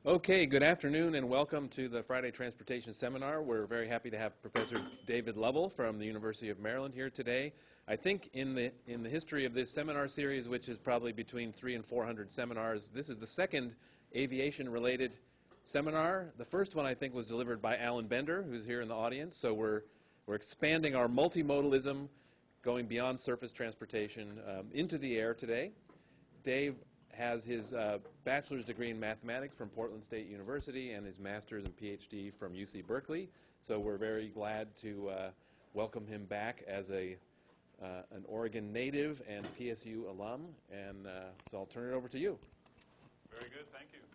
Okay, good afternoon and welcome to the Friday Transportation Seminar. We're very happy to have Professor David Lovell from the University of Maryland here today. I think in the history of this seminar series, which is probably between 300 and 400 seminars, this is the second aviation-related seminar. The first one, I think, was delivered by Alan Bender, who's here in the audience. So we're expanding our multimodalism, going beyond surface transportation into the air today. Dave has his bachelor's degree in mathematics from Portland State University and his master's and PhD from UC Berkeley. So we're very glad to welcome him back as an Oregon native and PSU alum. And so I'll turn it over to you. Very good, thank you.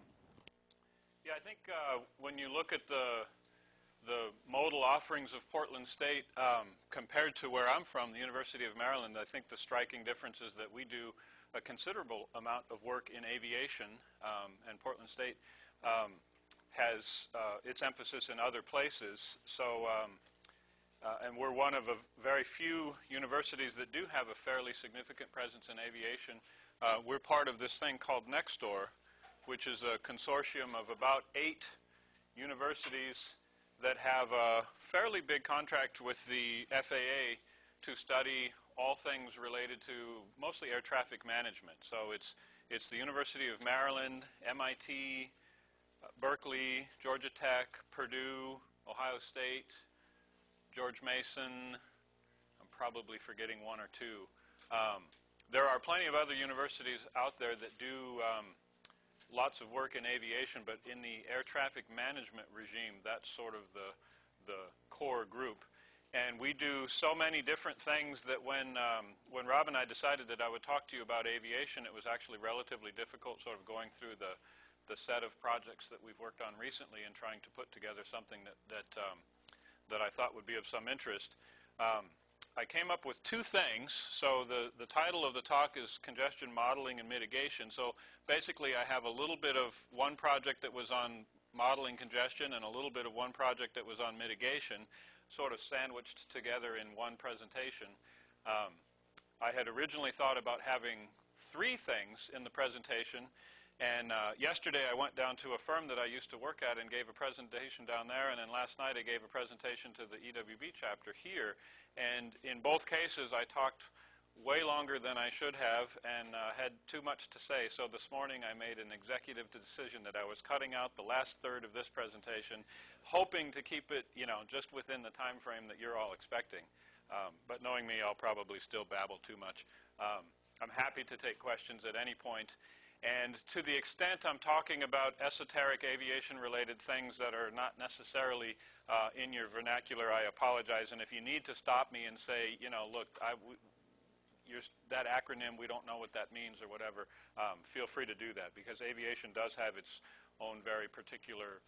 Yeah, I think when you look at the modal offerings of Portland State compared to where I'm from, the University of Maryland, I think the striking difference is that we do a considerable amount of work in aviation, and Portland State has its emphasis in other places. So, and we're one of a very few universities that do have a fairly significant presence in aviation. We're part of this thing called Nextdoor, which is a consortium of about 8 universities that have a fairly big contract with the FAA to study all things related to mostly air traffic management. So it's the University of Maryland, MIT, Berkeley, Georgia Tech, Purdue, Ohio State, George Mason. I'm probably forgetting one or two. There are plenty of other universities out there that do lots of work in aviation, but in the air traffic management regime, that's sort of the core group. And we do so many different things that when Rob and I decided that I would talk to you about aviation, it was actually relatively difficult sort of going through the set of projects that we've worked on recently and trying to put together something that I thought would be of some interest. I came up with 2 things. So the title of the talk is Congestion Modeling and Mitigation. So basically I have a little bit of one project that was on modeling congestion and a little bit of one project that was on mitigation, sort of sandwiched together in one presentation. I had originally thought about having 3 things in the presentation, and yesterday I went down to a firm that I used to work at and gave a presentation down there, and then last night I gave a presentation to the EWB chapter here, and in both cases I talked way longer than I should have and had too much to say. So this morning I made an executive decision that I was cutting out the last third of this presentation, hoping to keep it, just within the time frame that you're all expecting. But knowing me, I'll probably still babble too much. I'm happy to take questions at any point. And to the extent I'm talking about esoteric aviation-related things that are not necessarily in your vernacular, I apologize. And if you need to stop me and say, look, that acronym, we don't know what that means or whatever, feel free to do that, because aviation does have its own very particular,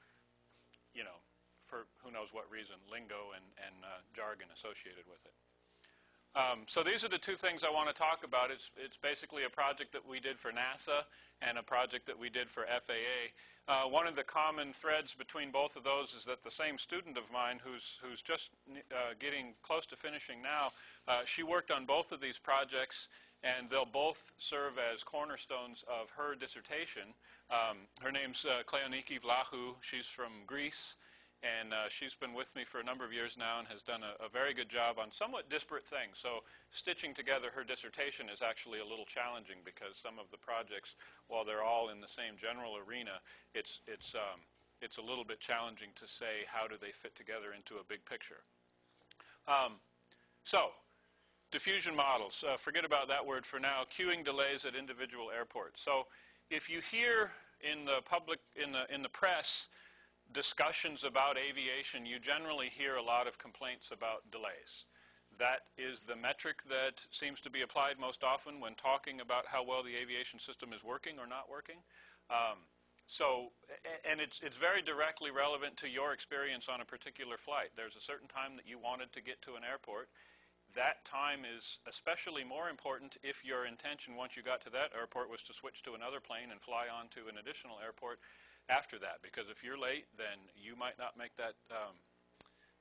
for who knows what reason, lingo and jargon associated with it. So these are the 2 things I want to talk about. It's basically a project that we did for NASA and a project that we did for FAA. One of the common threads between both of those is that the same student of mine who's just getting close to finishing now, she worked on both of these projects, and they'll both serve as cornerstones of her dissertation. Her name's Kleoniki Vlahu. She's from Greece. And she's been with me for a number of years now and has done a very good job on somewhat disparate things. So stitching together her dissertation is actually a little challenging, because some of the projects, while they're all in the same general arena, it's a little bit challenging to say how do they fit together into a big picture. So diffusion models. Forget about that word for now. Queuing delays at individual airports. So if you hear in the public, in the press, discussions about aviation, you generally hear a lot of complaints about delays. That is the metric that seems to be applied most often when talking about how well the aviation system is working or not working. And it's very directly relevant to your experience on a particular flight. There's a certain time that you wanted to get to an airport. That time is especially more important if your intention, once you got to that airport, was to switch to another plane and fly on to an additional airport after that. Because if you're late, then you might not make that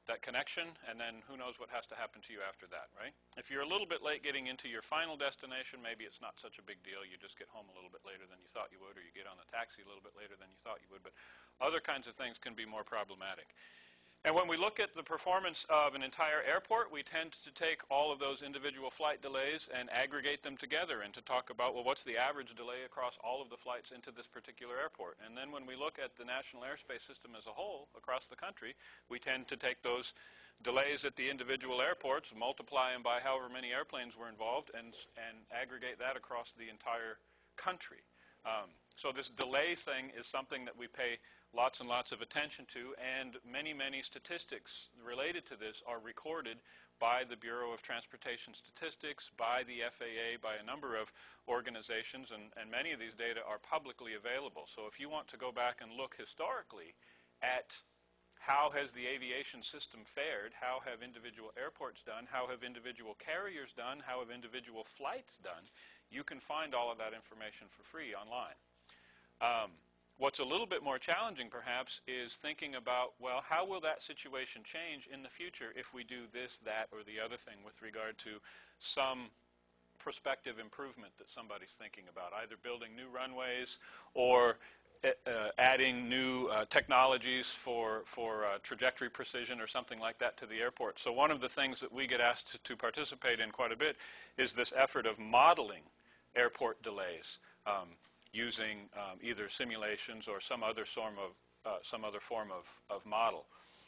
that connection, and then who knows what has to happen to you after that, right? If you're a little bit late getting into your final destination, maybe it's not such a big deal. You just get home a little bit later than you thought you would, or you get on the taxi a little bit later than you thought you would, but other kinds of things can be more problematic. And when we look at the performance of an entire airport, we tend to take all of those individual flight delays and aggregate them together and to talk about, well, what's the average delay across all of the flights into this particular airport? And then when we look at the National Airspace System as a whole across the country, we tend to take those delays at the individual airports, multiply them by however many airplanes were involved, and aggregate that across the entire country. So this delay thing is something that we pay lots and lots of attention to, and many, many statistics related to this are recorded by the Bureau of Transportation Statistics, by the FAA, by a number of organizations, and many of these data are publicly available. So if you want to go back and look historically at how has the aviation system fared, how have individual airports done, how have individual carriers done, how have individual flights done, you can find all of that information for free online. What's a little bit more challenging, perhaps, is thinking about, well, how will that situation change in the future if we do this, that, or the other thing with regard to some prospective improvement that somebody's thinking about, either building new runways or adding new technologies for trajectory precision or something like that to the airport. So one of the things that we get asked to participate in quite a bit is this effort of modeling airport delays using either simulations or some other form of model.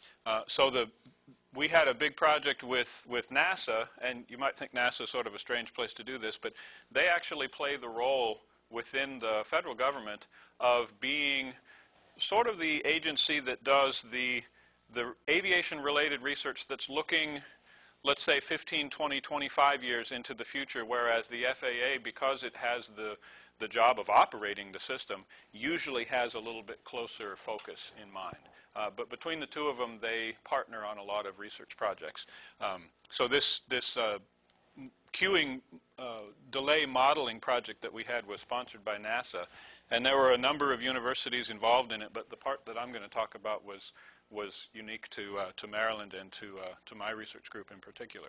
We had a big project with NASA, and you might think NASA is sort of a strange place to do this, but they actually play the role within the federal government of being sort of the agency that does the aviation-related research that's looking, let's say, 15, 20, 25 years into the future, whereas the FAA, because it has the job of operating the system, usually has a little bit closer focus in mind. But between the two of them, they partner on a lot of research projects. So this queuing delay modeling project that we had was sponsored by NASA, and there were a number of universities involved in it, but the part that I'm going to talk about was unique to Maryland and to my research group in particular.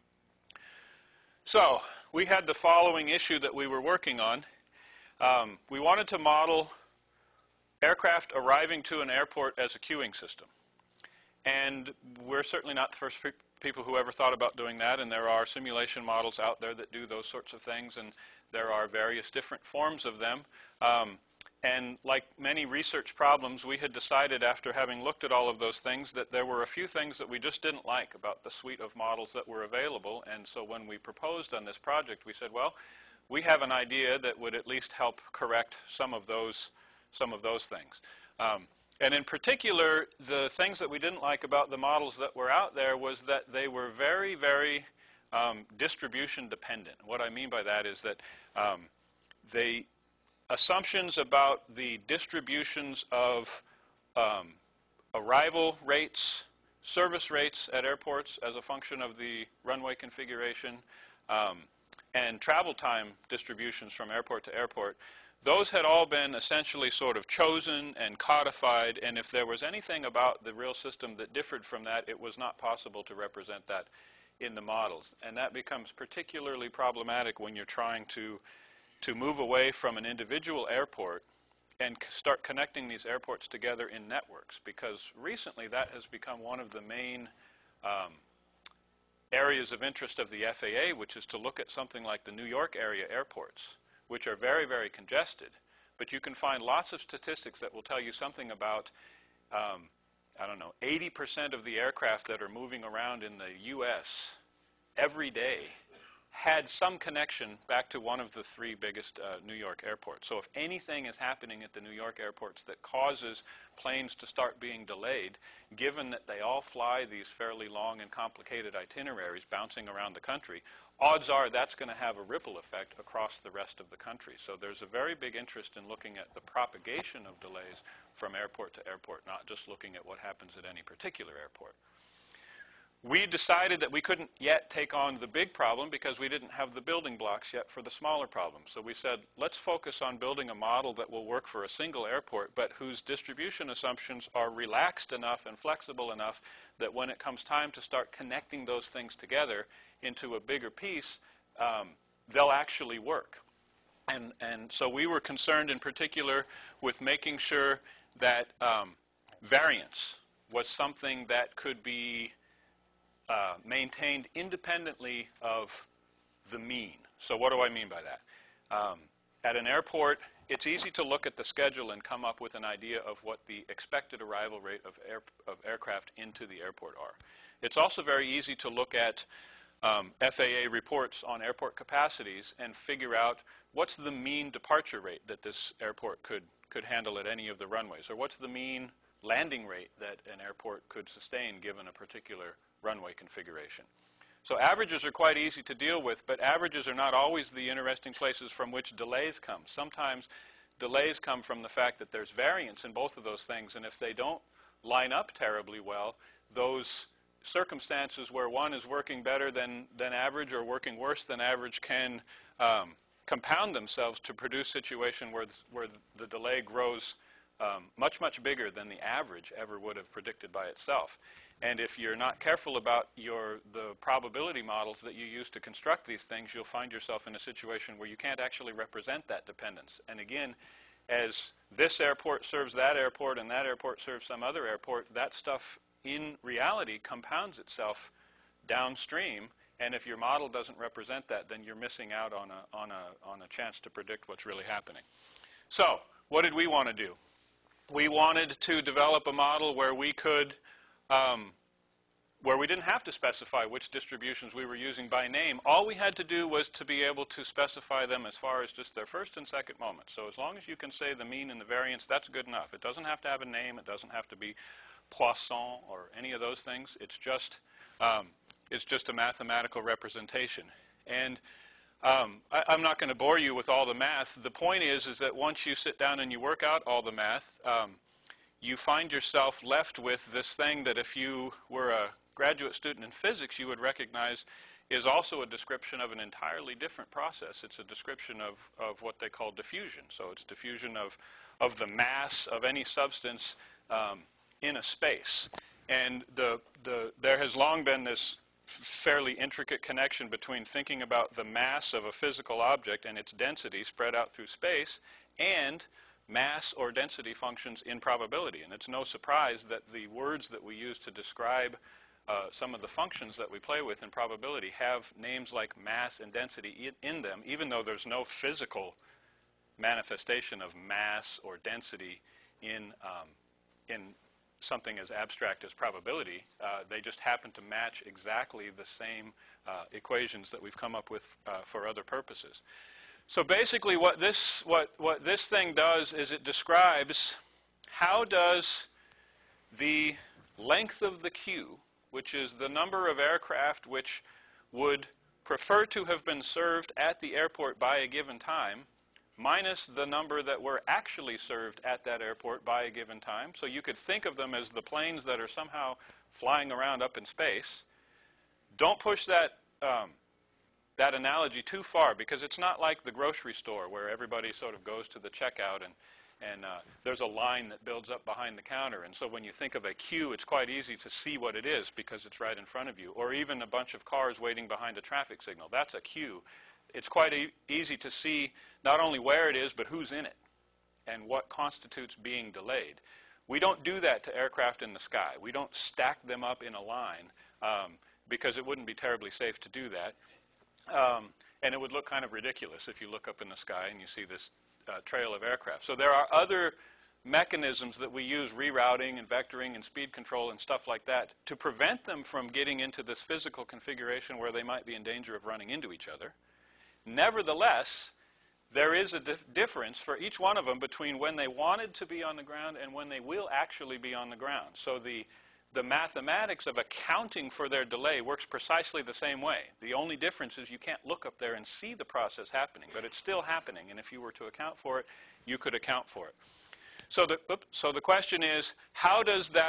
So we had the following issue that we were working on. We wanted to model aircraft arriving to an airport as a queuing system. And we're certainly not the first people who ever thought about doing that, and there are simulation models out there that do those sorts of things, and there are various different forms of them. And like many research problems, we had decided after having looked at all of those things that there were a few things that we just didn't like about the suite of models that were available. And so when we proposed on this project, we said, well, we have an idea that would at least help correct some of those things. And in particular, the things that we didn't like about the models that were out there was that they were very, very distribution dependent. What I mean by that is that assumptions about the distributions of arrival rates, service rates at airports as a function of the runway configuration, and travel time distributions from airport to airport, those had all been essentially sort of chosen and codified, and if there was anything about the real system that differed from that, it was not possible to represent that in the models. And that becomes particularly problematic when you're trying to move away from an individual airport and start connecting these airports together in networks, because recently that has become one of the main areas of interest of the FAA, which is to look at something like the New York area airports, which are very, very congested. But you can find lots of statistics that will tell you something about, I don't know, 80% of the aircraft that are moving around in the U.S. every day had some connection back to one of the three biggest New York airports. So if anything is happening at the New York airports that causes planes to start being delayed, given that they all fly these fairly long and complicated itineraries bouncing around the country, odds are that's going to have a ripple effect across the rest of the country. So there's a very big interest in looking at the propagation of delays from airport to airport, not just looking at what happens at any particular airport. we decided that we couldn't yet take on the big problem because we didn't have the building blocks yet for the smaller problem. So we said, let's focus on building a model that will work for a single airport, but whose distribution assumptions are relaxed enough and flexible enough that when it comes time to start connecting those things together into a bigger piece, they'll actually work. And so we were concerned in particular with making sure that variance was something that could be maintained independently of the mean. So what do I mean by that? At an airport, it's easy to look at the schedule and come up with an idea of what the expected arrival rate of aircraft into the airport are. It's also very easy to look at FAA reports on airport capacities and figure out what's the mean departure rate that this airport could handle at any of the runways, or what's the mean landing rate that an airport could sustain given a particular runway configuration. So averages are quite easy to deal with, but averages are not always the interesting places from which delays come. Sometimes delays come from the fact that there's variance in both of those things, and if they don't line up terribly well, those circumstances where one is working better than average or working worse than average can compound themselves to produce a situation where the delay grows much, much bigger than the average ever would have predicted by itself. And if you're not careful about the probability models that you use to construct these things, you'll find yourself in a situation where you can't actually represent that dependence. And again, as this airport serves that airport and that airport serves some other airport, that stuff in reality compounds itself downstream. And if your model doesn't represent that, then you're missing out on a chance to predict what's really happening. So what did we want to do? We wanted to develop a model where we could, where we didn't have to specify which distributions we were using by name. All we had to do was to be able to specify them as far as just their first and second moments. So as long as you can say the mean and the variance, that's good enough. It doesn't have to have a name. It doesn't have to be Poisson or any of those things. It's just a mathematical representation. And I'm not going to bore you with all the math. The point is that once you sit down and you work out all the math, you find yourself left with this thing that if you were a graduate student in physics, you would recognize is also a description of an entirely different process. It's a description of what they call diffusion. So it's diffusion of the mass of any substance in a space. And there has long been this fairly intricate connection between thinking about the mass of a physical object and its density spread out through space and mass or density functions in probability. And it's no surprise that the words that we use to describe some of the functions that we play with in probability have names like mass and density in them, even though there's no physical manifestation of mass or density in something as abstract as probability. They just happen to match exactly the same equations that we've come up with for other purposes. So basically what this thing does is it describes how does the length of the queue, which is the number of aircraft which would prefer to have been served at the airport by a given time, minus the number that were actually served at that airport by a given time. So you could think of them as the planes that are somehow flying around up in space. Don't push that analogy too far, because it's not like the grocery store where everybody sort of goes to the checkout and there's a line that builds up behind the counter. And so when you think of a queue, it's quite easy to see what it is because it's right in front of you. Or even a bunch of cars waiting behind a traffic signal. That's a queue. It's quite easy to see not only where it is, but who's in it and what constitutes being delayed. We don't do that to aircraft in the sky. We don't stack them up in a line because it wouldn't be terribly safe to do that. And it would look kind of ridiculous if you look up in the sky and you see this trail of aircraft. So there are other mechanisms that we use, rerouting and vectoring and speed control and stuff like that, to prevent them from getting into this physical configuration where they might be in danger of running into each other. Nevertheless, there is a difference for each one of them between when they wanted to be on the ground and when they will actually be on the ground. So the mathematics of accounting for their delay works precisely the same way. The only difference is you can't look up there and see the process happening, but it's still happening. And if you were to account for it, you could account for it. So the question is, how does that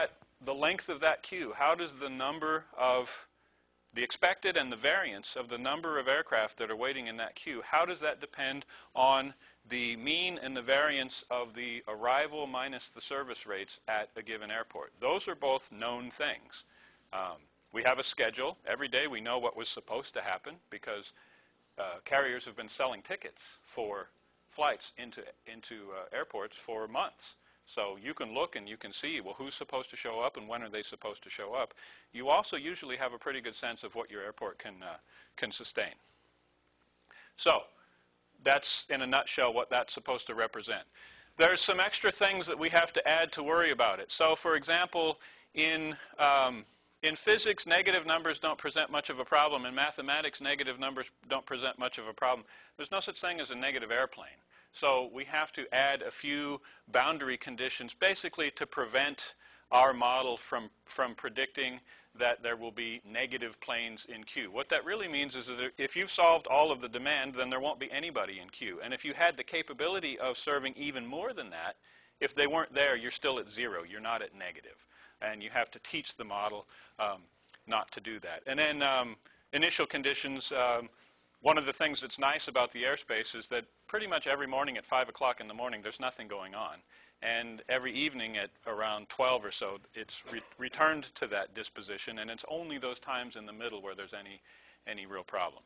the length of that queue, how does the number of the expected and the variance of the number of aircraft that are waiting in that queue, how does that depend on the mean and the variance of the arrival minus the service rates at a given airport? Those are both known things. We have a schedule. Every day we know what was supposed to happen because carriers have been selling tickets for flights into airports for months. So you can look and you can see, well, who's supposed to show up and when are they supposed to show up. You also usually have a pretty good sense of what your airport can sustain. So that's, in a nutshell, what that's supposed to represent. There's some extra things that we have to add to worry about it. So, for example, in physics, negative numbers don't present much of a problem. In mathematics, negative numbers don't present much of a problem. There's no such thing as a negative airplane. So we have to add a few boundary conditions basically to prevent our model from predicting that there will be negative planes in queue. What that really means is that if you've solved all of the demand, then there won't be anybody in queue. And if you had the capability of serving even more than that, if they weren't there, you're still at zero. You're not at negative. And you have to teach the model not to do that. And then initial conditions, one of the things that's nice about the airspace is that pretty much every morning at 5 o'clock in the morning, there's nothing going on. And every evening at around 12 or so, it's returned to that disposition, and it's only those times in the middle where there's any real problem.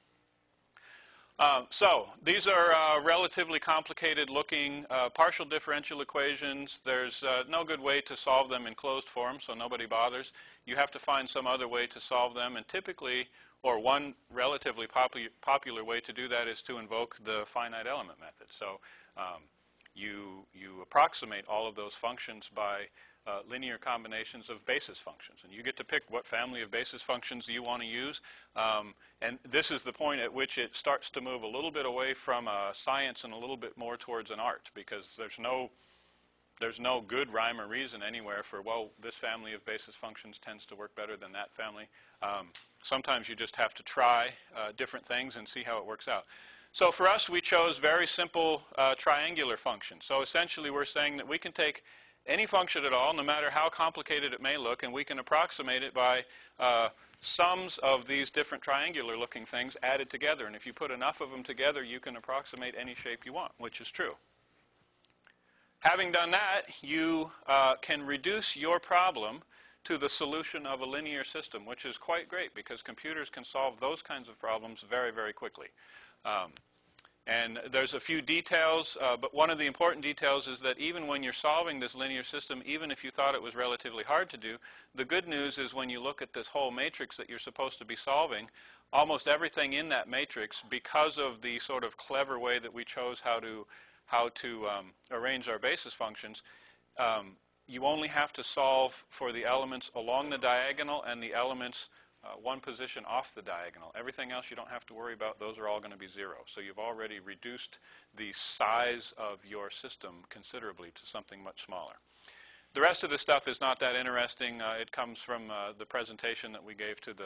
So these are relatively complicated looking partial differential equations. There's no good way to solve them in closed form, so nobody bothers. You have to find some other way to solve them, and typically, or one relatively popular way to do that is to invoke the finite element method. So you approximate all of those functions by linear combinations of basis functions. And you get to pick what family of basis functions you want to use. And this is the point at which it starts to move a little bit away from science and a little bit more towards an art, because there's no good rhyme or reason anywhere for, well, this family of basis functions tends to work better than that family. Sometimes you just have to try different things and see how it works out. So for us, we chose very simple triangular functions. So essentially, we're saying that we can take any function at all, no matter how complicated it may look, and we can approximate it by sums of these different triangular-looking things added together. And if you put enough of them together, you can approximate any shape you want, which is true. Having done that, you can reduce your problem to the solution of a linear system, which is quite great because computers can solve those kinds of problems very, very quickly. And there's a few details, but one of the important details is that even when you're solving this linear system, even if you thought it was relatively hard to do, the good news is when you look at this whole matrix that you're supposed to be solving, almost everything in that matrix, because of the sort of clever way that we chose how to arrange our basis functions, you only have to solve for the elements along the diagonal and the elements one position off the diagonal. Everything else you don't have to worry about. Those are all going to be zero. So you've already reduced the size of your system considerably to something much smaller. The rest of the stuff is not that interesting. It comes from the presentation that we gave to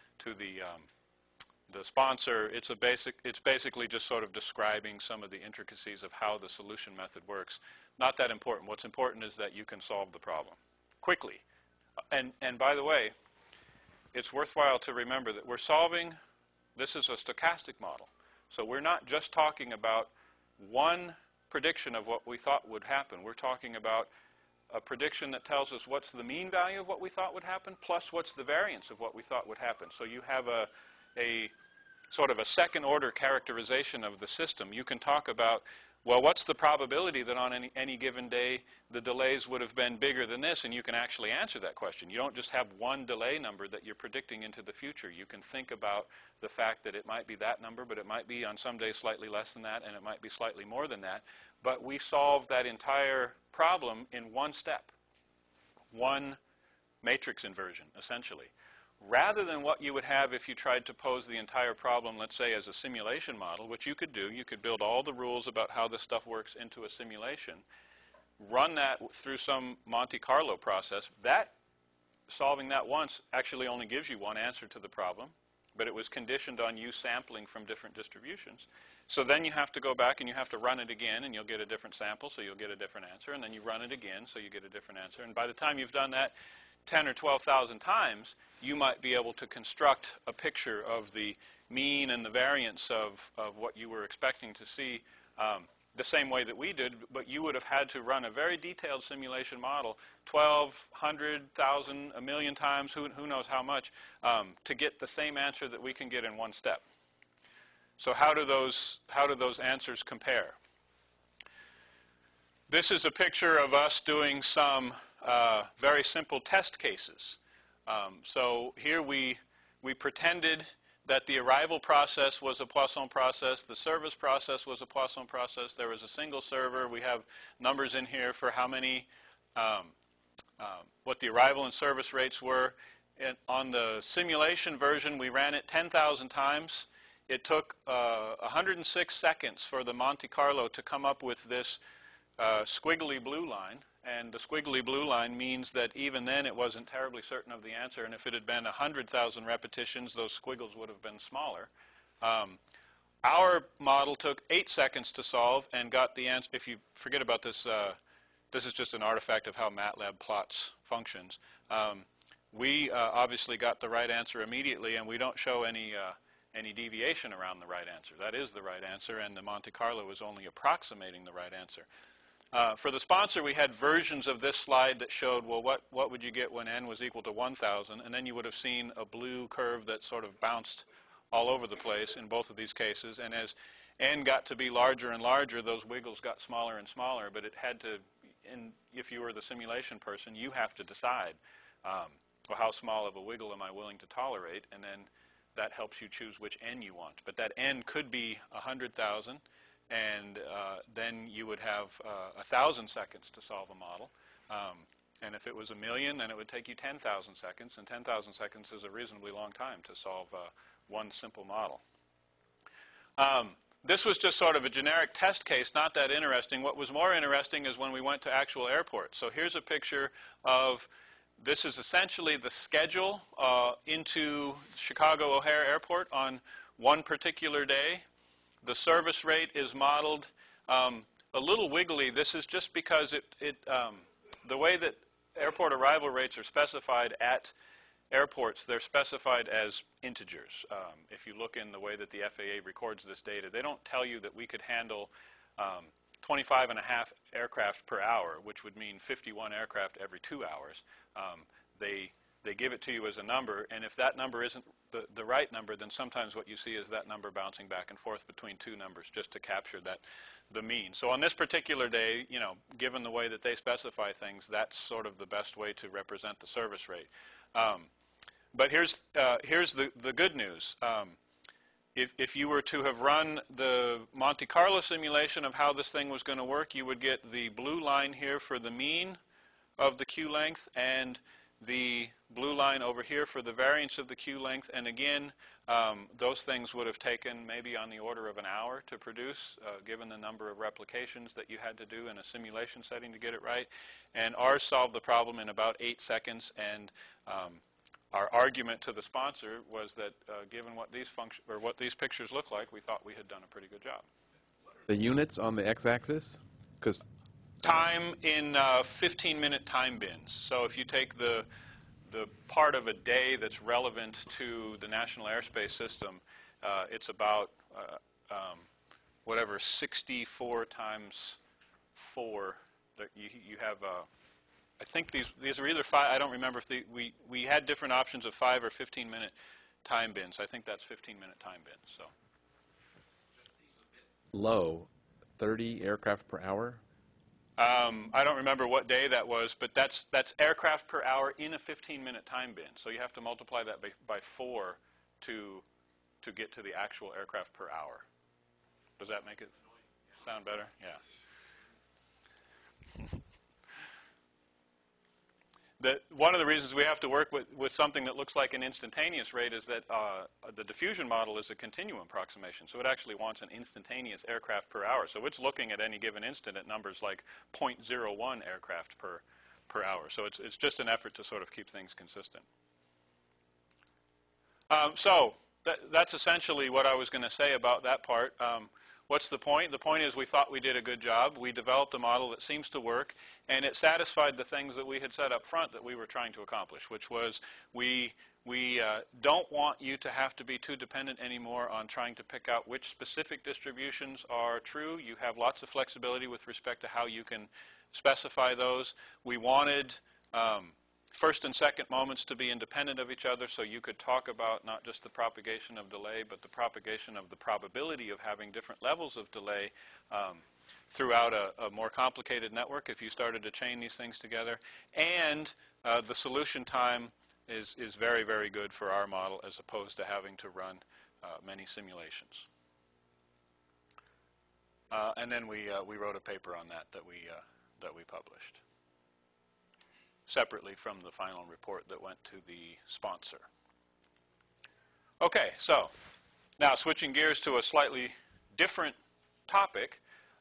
the sponsor. It's basically just sort of describing some of the intricacies of how the solution method works. Not that important. What's important is that you can solve the problem quickly. And by the way, it's worthwhile to remember that we're solving, this is a stochastic model. So we're not just talking about one prediction of what we thought would happen. We're talking about a prediction that tells us what's the mean value of what we thought would happen plus what's the variance of what we thought would happen. So you have a sort of a second order characterization of the system. You can talk about, well, what's the probability that on any given day the delays would have been bigger than this? And you can actually answer that question. You don't just have one delay number that you're predicting into the future. You can think about the fact that it might be that number, but it might be on some days slightly less than that, and it might be slightly more than that. But we solved that entire problem in one step, one matrix inversion, essentially. Rather than what you would have if you tried to pose the entire problem, let's say, as a simulation model, which you could do. You could build all the rules about how this stuff works into a simulation, run that through some Monte Carlo process. Solving that once actually only gives you one answer to the problem. but it was conditioned on you sampling from different distributions. So then you have to go back and you have to run it again, and you'll get a different sample, so you'll get a different answer, and then you run it again, so you get a different answer. And by the time you've done that 10 or 12,000 times, you might be able to construct a picture of the mean and the variance of what you were expecting to see the same way that we did, but you would have had to run a very detailed simulation model, 12, 100, 1,000, a million times, who knows how much, to get the same answer that we can get in one step. So how do those answers compare? This is a picture of us doing some very simple test cases. So here we pretended that the arrival process was a Poisson process, the service process was a Poisson process, there was a single server. We have numbers in here for how many, what the arrival and service rates were. And on the simulation version, we ran it 10,000 times. It took 106 seconds for the Monte Carlo to come up with this squiggly blue line. And the squiggly blue line means that even then it wasn't terribly certain of the answer. And if it had been 100,000 repetitions, those squiggles would have been smaller. Our model took 8 seconds to solve and got the answer. If you forget about this, this is just an artifact of how MATLAB plots functions. We obviously got the right answer immediately, and we don't show any deviation around the right answer. That is the right answer, and the Monte Carlo is only approximating the right answer. For the sponsor, we had versions of this slide that showed, well, what would you get when n was equal to 1,000? And then you would have seen a blue curve that sort of bounced all over the place in both of these cases. And as n got to be larger and larger, those wiggles got smaller and smaller. But it had to, if you were the simulation person, you have to decide, well, how small of a wiggle am I willing to tolerate? And then that helps you choose which n you want. But that n could be 100,000. And then you would have 1,000 seconds to solve a model. And if it was 1,000,000, then it would take you 10,000 seconds. And 10,000 seconds is a reasonably long time to solve one simple model. This was just sort of a generic test case, not that interesting. What was more interesting is when we went to actual airports. So here's a picture of, this is essentially the schedule into Chicago O'Hare Airport on one particular day. The service rate is modeled a little wiggly. This is just because the way that airport arrival rates are specified at airports, they're specified as integers. If you look in the way that the FAA records this data, they don't tell you that we could handle 25 and a half aircraft per hour, which would mean 51 aircraft every 2 hours. They give it to you as a number, and if that number isn't the right number, then sometimes what you see is that number bouncing back and forth between two numbers just to capture the mean. So on this particular day, you know, given the way that they specify things, that's sort of the best way to represent the service rate. But here's the good news. If you were to have run the Monte Carlo simulation of how this thing was going to work, you would get the blue line here for the mean of the queue length and the blue line over here for the variance of the queue length. And again, those things would have taken maybe on the order of an hour to produce, given the number of replications that you had to do in a simulation setting to get it right. And ours solved the problem in about 8 seconds. And our argument to the sponsor was that given what these pictures look like, we thought we had done a pretty good job. The units on the x-axis? Because time in 15-minute time bins. So if you take the part of a day that's relevant to the National Airspace System, it's about whatever 64 times 4 that you have. I think these are either 5. I don't remember if we had different options of 5 or 15-minute time bins. I think that's 15-minute time bins. So low, 30 aircraft per hour. I don't remember what day that was, but that's aircraft per hour in a 15-minute time bin. So you have to multiply that by 4 to get to the actual aircraft per hour. Does that make it sound better? Yeah. One of the reasons we have to work with something that looks like an instantaneous rate is that the diffusion model is a continuum approximation. So it actually wants an instantaneous aircraft per hour. So it's looking at any given instant at numbers like 0.01 aircraft per hour. So it's just an effort to sort of keep things consistent. So that's essentially what I was going to say about that part. What's the point? The point is we thought we did a good job. We developed a model that seems to work, and it satisfied the things that we had said up front that we were trying to accomplish, which was we don't want you to have to be too dependent anymore on trying to pick out which specific distributions are true. You have lots of flexibility with respect to how you can specify those. We wanted first and second moments to be independent of each other, so you could talk about not just the propagation of delay, but the propagation of the probability of having different levels of delay throughout a more complicated network if you started to chain these things together. And the solution time is very, very good for our model as opposed to having to run many simulations. And then we wrote a paper on that we published separately from the final report that went to the sponsor. Okay, so now switching gears to a slightly different topic.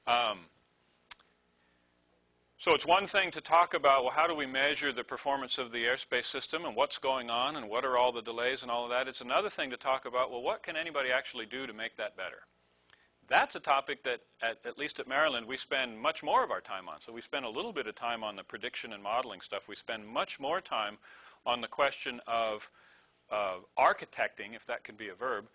So it's one thing to talk about, well, how do we measure the performance of the airspace system and what's going on and what are all the delays and all of that. It's another thing to talk about, well, what can anybody actually do to make that better? That's a topic that, at least at Maryland, we spend much more of our time on. So we spend a little bit of time on the prediction and modeling stuff. We spend much more time on the question of architecting, if that can be a verb,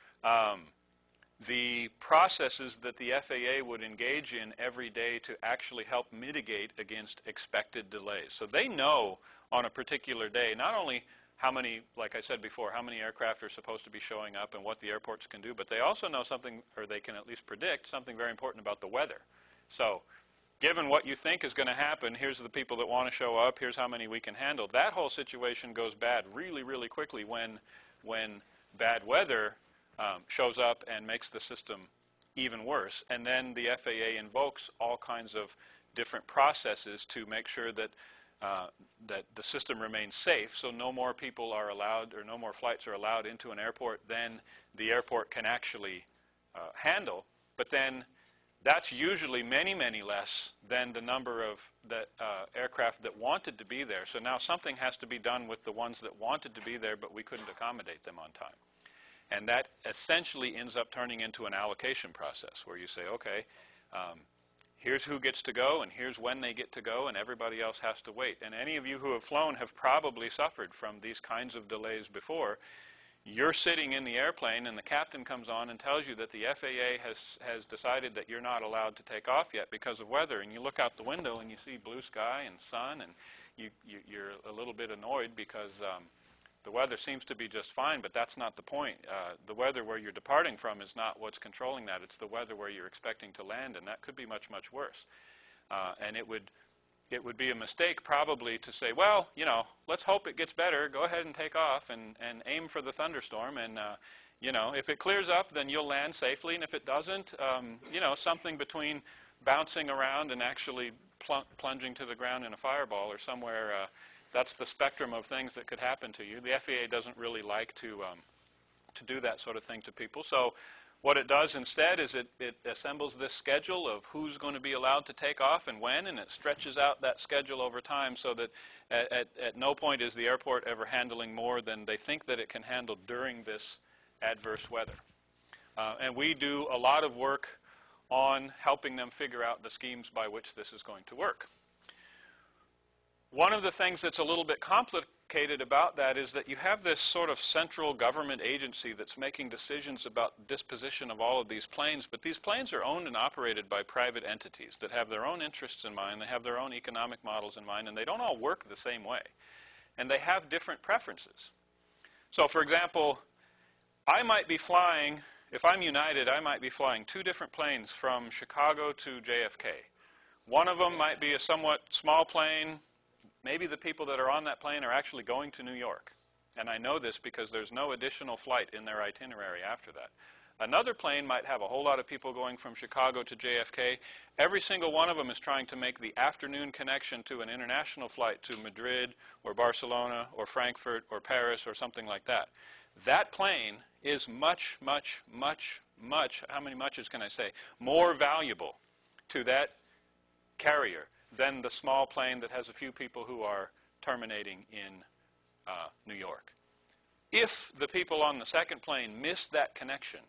the processes that the FAA would engage in every day to actually help mitigate against expected delays. So they know on a particular day not only how many, like I said before, how many aircraft are supposed to be showing up and what the airports can do, but they also know something, or they can at least predict something very important about the weather. So given what you think is going to happen, here's the people that want to show up, here's how many we can handle. That whole situation goes bad really, really quickly when bad weather shows up and makes the system even worse. And then the FAA invokes all kinds of different processes to make sure that that the system remains safe, so no more people are allowed, or no more flights are allowed into an airport than the airport can actually handle. But then that's usually many, many less than the number of aircraft that wanted to be there. So now something has to be done with the ones that wanted to be there, but we couldn't accommodate them on time. And that essentially ends up turning into an allocation process where you say, okay, here's who gets to go, and here's when they get to go, and everybody else has to wait. And any of you who have flown have probably suffered from these kinds of delays before. You're sitting in the airplane, and the captain comes on and tells you that the FAA has decided that you're not allowed to take off yet because of weather. And you look out the window, and you see blue sky and sun, and you're a little bit annoyed because the weather seems to be just fine, but that's not the point. The weather where you're departing from is not what's controlling that. It's the weather where you're expecting to land, and that could be much, much worse. And it would be a mistake probably to say, well, you know, let's hope it gets better. Go ahead and take off and aim for the thunderstorm. And, you know, if it clears up, then you'll land safely. And if it doesn't, you know, something between bouncing around and actually plunging to the ground in a fireball or somewhere, that's the spectrum of things that could happen to you. The FAA doesn't really like to do that sort of thing to people. So what it does instead is it assembles this schedule of who's going to be allowed to take off and when, and it stretches out that schedule over time so that at no point is the airport ever handling more than they think that it can handle during this adverse weather. And we do a lot of work on helping them figure out the schemes by which this is going to work. One of the things that's a little bit complicated about that is that you have this sort of central government agency that's making decisions about disposition of all of these planes, but these planes are owned and operated by private entities that have their own interests in mind, they have their own economic models in mind, and they don't all work the same way. And they have different preferences. So for example, I might be flying, if I'm United, I might be flying 2 different planes from Chicago to JFK. One of them might be a somewhat small plane. Maybe the people that are on that plane are actually going to New York. And I know this because there's no additional flight in their itinerary after that. Another plane might have a whole lot of people going from Chicago to JFK. Every single one of them is trying to make the afternoon connection to an international flight to Madrid or Barcelona or Frankfurt or Paris or something like that. That plane is much, much, much, much, how many muches can I say, more valuable to that carrier than the small plane that has a few people who are terminating in New York. if the people on the second plane miss that connection,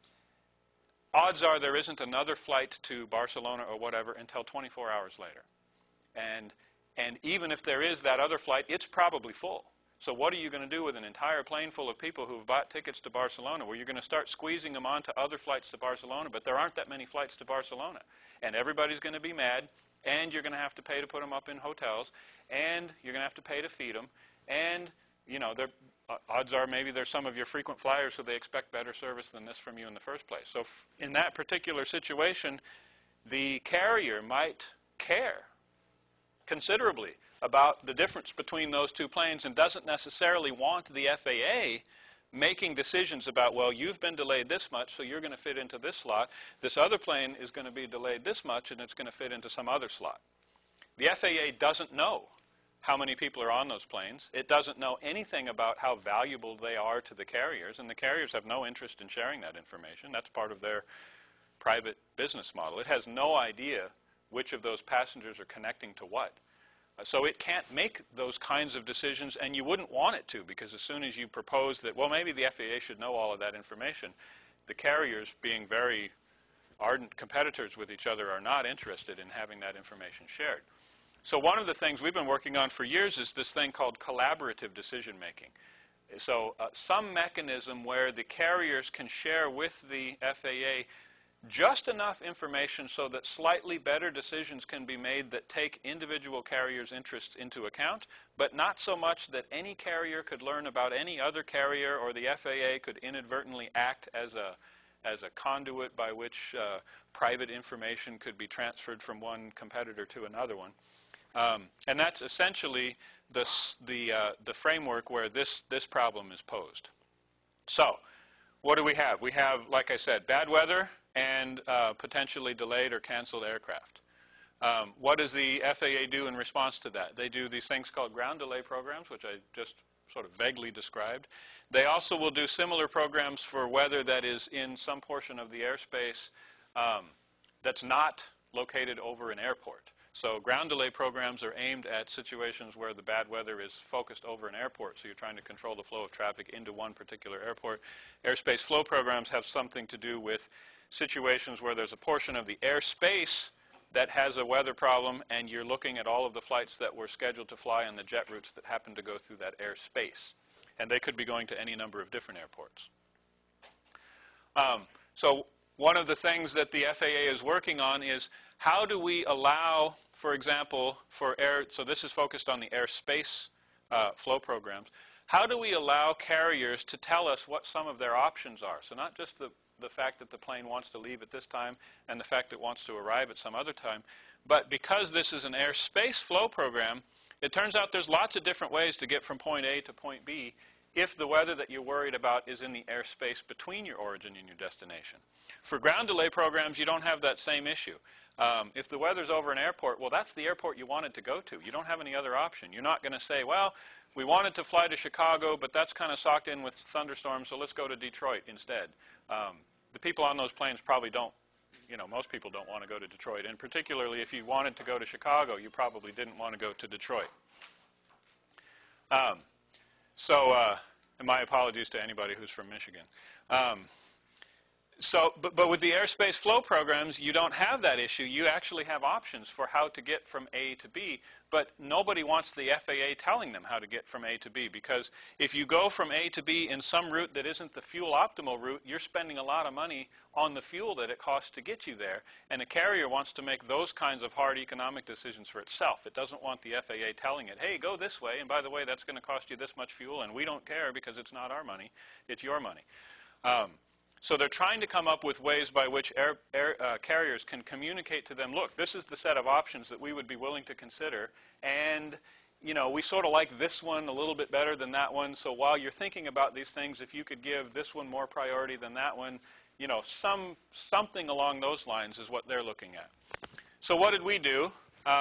odds are there isn't another flight to Barcelona or whatever until 24 hours later. And even if there is that other flight, it's probably full. So what are you going to do with an entire plane full of people who've bought tickets to Barcelona, where you're going to start squeezing them onto other flights to Barcelona, but there aren't that many flights to Barcelona. And everybody's going to be mad, and you're going to have to pay to put them up in hotels, and you're going to have to pay to feed them, and, you know, odds are maybe they're some of your frequent flyers, so they expect better service than this from you in the first place. So in that particular situation, the carrier might care considerably about the difference between those two planes and doesn't necessarily want the FAA making decisions about, well, you've been delayed this much, so you're going to fit into this slot. This other plane is going to be delayed this much, and it's going to fit into some other slot. The FAA doesn't know how many people are on those planes. It doesn't know anything about how valuable they are to the carriers, and the carriers have no interest in sharing that information. That's part of their private business model. It has no idea which of those passengers are connecting to what. So it can't make those kinds of decisions, and you wouldn't want it to, because as soon as you propose that, well, maybe the FAA should know all of that information, the carriers, being very ardent competitors with each other, are not interested in having that information shared. So one of the things we've been working on for years is this thing called collaborative decision making. So some mechanism where the carriers can share with the FAA just enough information so that slightly better decisions can be made that take individual carriers' interests into account, but not so much that any carrier could learn about any other carrier, or the FAA could inadvertently act as a conduit by which private information could be transferred from one competitor to another one. And that's essentially the framework where this problem is posed. So what do we have? We have, like I said, bad weather and potentially delayed or canceled aircraft. What does the FAA do in response to that? They do these things called ground delay programs, which I just sort of vaguely described. They also will do similar programs for weather that is in some portion of the airspace that's not located over an airport. So ground delay programs are aimed at situations where the bad weather is focused over an airport, so you're trying to control the flow of traffic into one particular airport. Airspace flow programs have something to do with situations where there's a portion of the airspace that has a weather problem, and you're looking at all of the flights that were scheduled to fly on the jet routes that happen to go through that airspace. And they could be going to any number of different airports. So one of the things that the FAA is working on is how do we allow, for example, so this is focused on the airspace flow programs. How do we allow carriers to tell us what some of their options are? So not just the fact that the plane wants to leave at this time and the fact that it wants to arrive at some other time, but because this is an airspace flow program, it turns out there's lots of different ways to get from point A to point B if the weather that you're worried about is in the airspace between your origin and your destination. For ground delay programs, you don't have that same issue. If the weather's over an airport, well, that's the airport you wanted to go to. You don't have any other option. You're not going to say, well, we wanted to fly to Chicago, but that's kind of socked in with thunderstorms, so let's go to Detroit instead. The people on those planes probably don't, most people don't want to go to Detroit. And particularly if you wanted to go to Chicago, you probably didn't want to go to Detroit. And my apologies to anybody who's from Michigan. But with the airspace flow programs, you don't have that issue. You actually have options for how to get from A to B, but nobody wants the FAA telling them how to get from A to B, because if you go from A to B in some route that isn't the fuel optimal route, you're spending a lot of money on the fuel that it costs to get you there, and a carrier wants to make those kinds of hard economic decisions for itself. It doesn't want the FAA telling it, hey, go this way, and by the way, that's going to cost you this much fuel, and we don't care because it's not our money, it's your money. So they're trying to come up with ways by which carriers can communicate to them, look, this is the set of options that we would be willing to consider, and we sort of like this one a little bit better than that one, so while you're thinking about these things, if you could give this one more priority than that one, something along those lines is what they're looking at. So what did we do?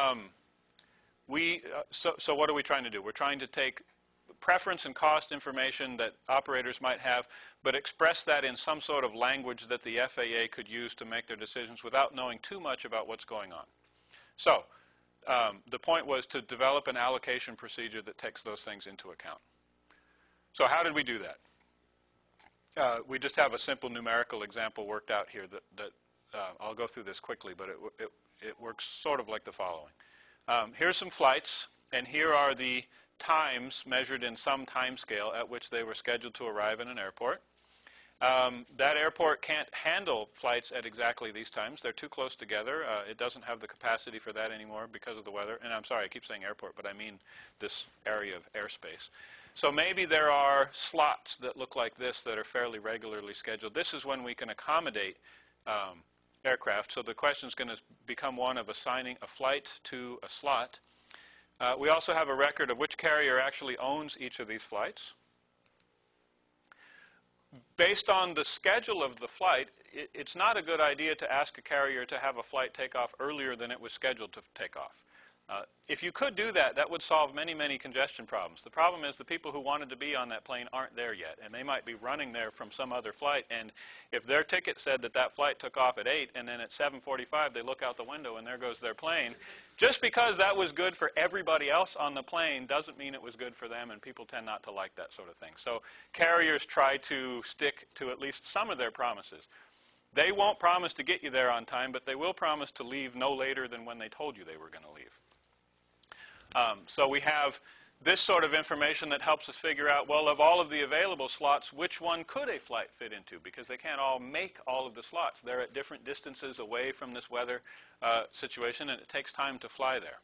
So what are we trying to do? We're trying to take preference and cost information that operators might have, but express that in some sort of language that the FAA could use to make their decisions without knowing too much about what's going on. So the point was to develop an allocation procedure that takes those things into account. So how did we do that? We just have a simple numerical example worked out here that I'll go through this quickly, but it works sort of like the following. Here's some flights, and here are the times measured in some time scale at which they were scheduled to arrive in an airport. That airport can't handle flights at exactly these times. They're too close together. It doesn't have the capacity for that anymore because of the weather. And I'm sorry, I keep saying airport, but I mean this area of airspace. So maybe there are slots that look like this that are fairly regularly scheduled. This is when we can accommodate aircraft. So the question is going to become one of assigning a flight to a slot. We also have a record of which carrier actually owns each of these flights. Based on the schedule of the flight, it's not a good idea to ask a carrier to have a flight take off earlier than it was scheduled to take off. If you could do that, that would solve many, many congestion problems. The problem is the people who wanted to be on that plane aren't there yet, and they might be running there from some other flight, and if their ticket said that that flight took off at 8, and then at 7:45 they look out the window and there goes their plane, just because that was good for everybody else on the plane doesn't mean it was good for them, and people tend not to like that sort of thing. So carriers try to stick to at least some of their promises. They won't promise to get you there on time, but they will promise to leave no later than when they told you they were going to leave. So we have this sort of information that helps us figure out, well, of all of the available slots, which one could a flight fit into? Because they can't all make all of the slots. They're at different distances away from this weather situation, and it takes time to fly there.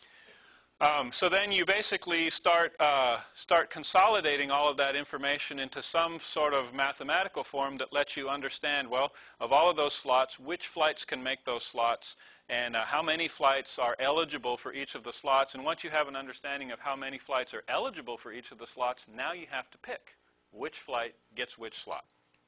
So then you basically start consolidating all of that information into some sort of mathematical form that lets you understand, well, of all of those slots, which flights can make those slots, and how many flights are eligible for each of the slots. And once you have an understanding of how many flights are eligible for each of the slots, now you have to pick which flight gets which slot.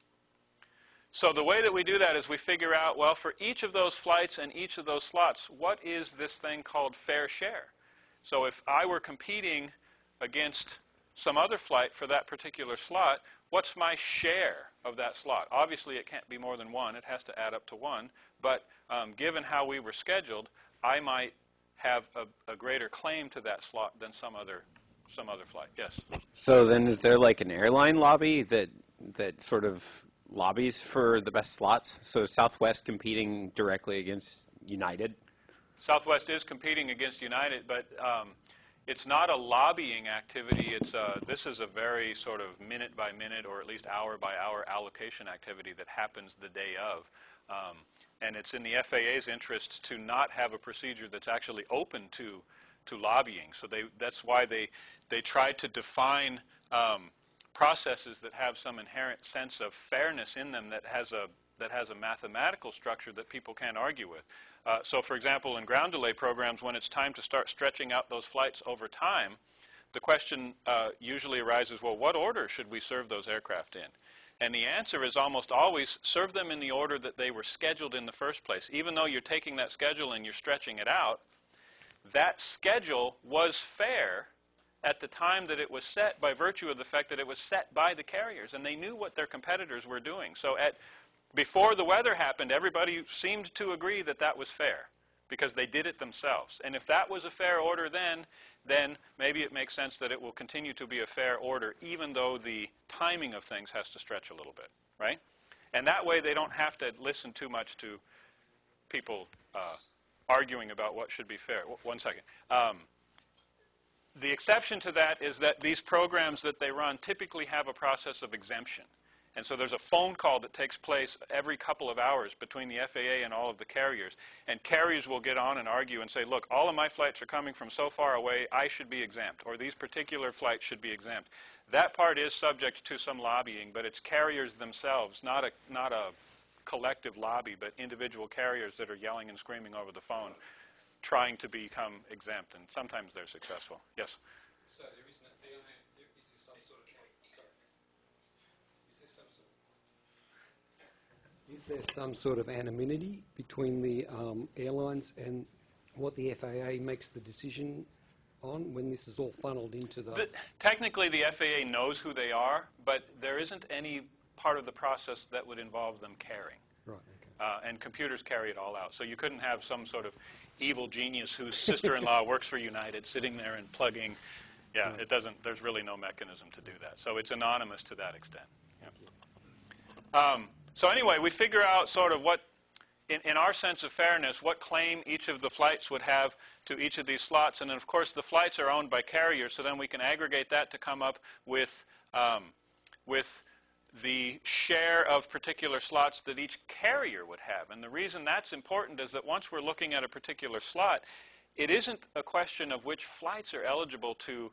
So the way that we do that is we figure out, well, for each of those flights and each of those slots, what is this thing called fair share? So if I were competing against some other flight for that particular slot, what's my share of that slot? Obviously, it can't be more than 1. It has to add up to 1. But given how we were scheduled, I might have a greater claim to that slot than some other flight. Yes? So then is there like an airline lobby that sort of lobbies for the best slots? So is Southwest competing directly against United? Southwest is competing against United, but it's not a lobbying activity. This is a very sort of minute-by-minute or at least hour-by-hour allocation activity that happens the day of. And it's in the FAA's interest to not have a procedure that's actually open to lobbying. So that's why they try to define processes that have some inherent sense of fairness in them that has a mathematical structure that people can't argue with. So, for example, in ground delay programs, when it's time to start stretching out those flights over time, the question usually arises, well, what order should we serve those aircraft in? And the answer is almost always serve them in the order that they were scheduled in the first place. Even though you're taking that schedule and you're stretching it out, that schedule was fair at the time that it was set by virtue of the fact that it was set by the carriers, and they knew what their competitors were doing. So before the weather happened, everybody seemed to agree that that was fair because they did it themselves. And if that was a fair order then maybe it makes sense that it will continue to be a fair order even though the timing of things has to stretch a little bit, right? And that way they don't have to listen too much to people arguing about what should be fair. One second. The exception to that is that these programs that they run typically have a process of exemption. And so there's a phone call that takes place every couple of hours between the FAA and all of the carriers. And carriers will get on and argue and say, look, all of my flights are coming from so far away, I should be exempt, or these particular flights should be exempt. That part is subject to some lobbying, but it's carriers themselves, not a collective lobby, but individual carriers that are yelling and screaming over the phone, trying to become exempt, and sometimes they're successful. Yes? So there is some sort of, is there some sort of anonymity between the airlines and what the FAA makes the decision on when this is all funneled into the... Technically, the FAA knows who they are, but there isn't any part of the process that would involve them caring. Right, okay. And computers carry it all out. So you couldn't have some sort of evil genius whose sister-in-law works for United sitting there and plugging Yeah, Right. it doesn't. There's really no mechanism to do that. So it's anonymous to that extent. Yeah. So anyway, we figure out sort of what, in our sense of fairness, what claim each of the flights would have to each of these slots. And then, of course, the flights are owned by carriers, so then we can aggregate that to come up with the share of particular slots that each carrier would have. And the reason that's important is that once we're looking at a particular slot, it isn't a question of which flights are eligible to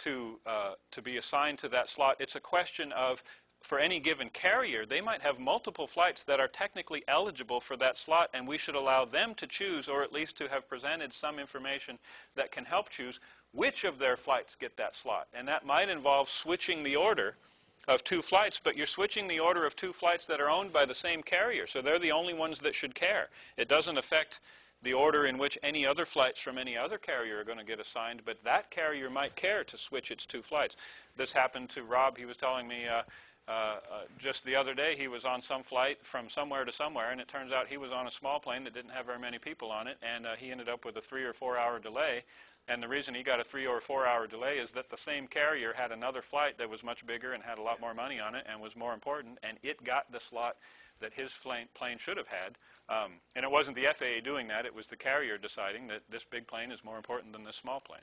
be assigned to that slot. It's a question of, for any given carrier, they might have multiple flights that are technically eligible for that slot, and we should allow them to choose, or at least to have presented some information that can help choose which of their flights get that slot. And that might involve switching the order of two flights, but you're switching the order of two flights that are owned by the same carrier, so they're the only ones that should care. It doesn't affect the order in which any other flights from any other carrier are going to get assigned, but that carrier might care to switch its two flights. This happened to Rob. He was telling me just the other day he was on some flight from somewhere to somewhere, and it turns out he was on a small plane that didn't have very many people on it, and he ended up with a 3 or 4 hour delay. And the reason he got a 3 or 4 hour delay is that the same carrier had another flight that was much bigger and had a lot more money on it and was more important, and it got the slot that his plane should have had. And it wasn't the FAA doing that. It was the carrier deciding that this big plane is more important than this small plane.